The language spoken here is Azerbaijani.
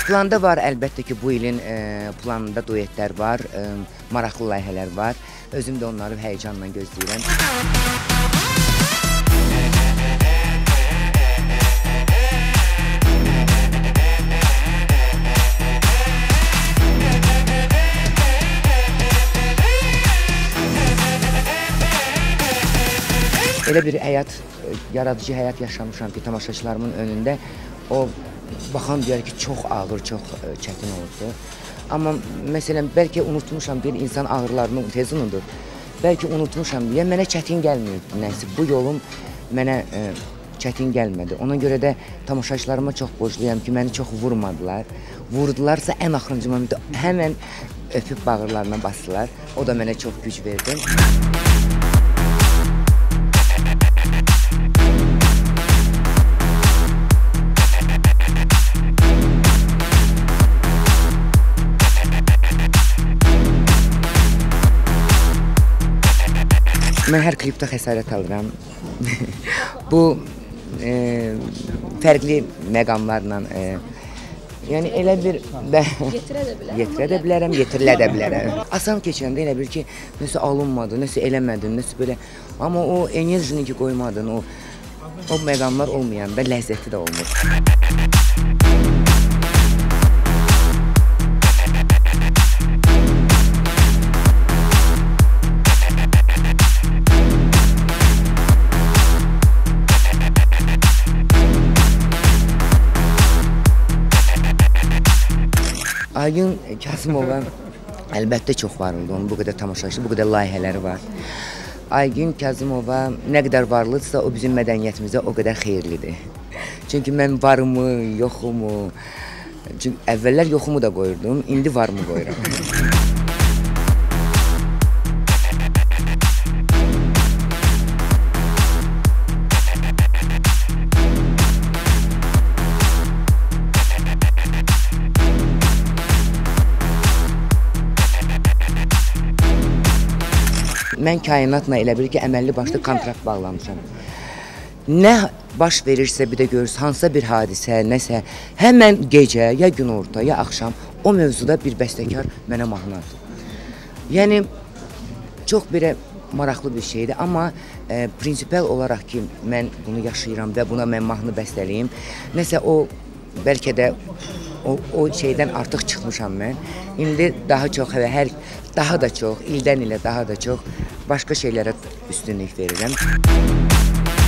Planda var, əlbəttə ki, bu ilin planında duetlər var, maraqlı layihələr var. Özüm də onları həyəcanla gözləyirəm. Elə bir həyat, yaradıcı həyat yaşamışam ki, tamaşaçılarımın önündə o baxan deyər ki, çox ağır, çox çətin oldu. Amma məsələn, bəlkə unutmuşam, bir insan ağrılarını tez unudur. Bəlkə unutmuşam deyə mənə çətin gəlmir. Nəsə, bu yolum mənə çətin gəlmədi. Ona görə də tamaşaçılarıma çox borcluyam ki, məni çox vurmadılar. Vurdularsa ən axırıncı momentdə həmən öpüb bağırlarına basdılar. O da mənə çox güc verdi. Mən hər klipdə xəsarət alıram. Bu fərqli məqamlarla, yəni elə bir yetirə də bilərəm, yetirilə də bilərəm. Asan keçəndə elə bil ki, nəsə alınmadı, nəsə eləmədin, nəsə belə. Amma o enerjini ki qoymadın, o məqamlar olmayanda ləzzəti də olmur. Aygün Kazımova əlbəttə çox var oldu, onun bu qədər tamaşaçısı, bu qədər layihələri var. Aygün Kazımova nə qədər varlıdırsa, o bizim mədəniyyətimizdə o qədər xeyirlidir. Çünki mən varımı, yoxumu, çünki əvvəllər yoxumu da qoyurdum, indi varımı qoyuram. Mən kainatla elə bil ki, əməlli başlı kontrakt bağlamışam. Nə baş verirsə, bir də görürsə, hansısa bir hadisə, nəsə, həmən gecə, ya günorta, ya axşam o mövzuda bir bəstəkar mənə mahnı atır. Yəni, çox belə maraqlı bir şeydir, amma prinsipal olaraq ki, mən bunu yaşayıram və buna mən mahnı bəstəliyim. Nəsə, o, bəlkə də o şeydən artıq çıxmışam mən. İndi daha çox, daha da çox, ildən ilə daha da çox başqa şeylərə üstünlük verirəm.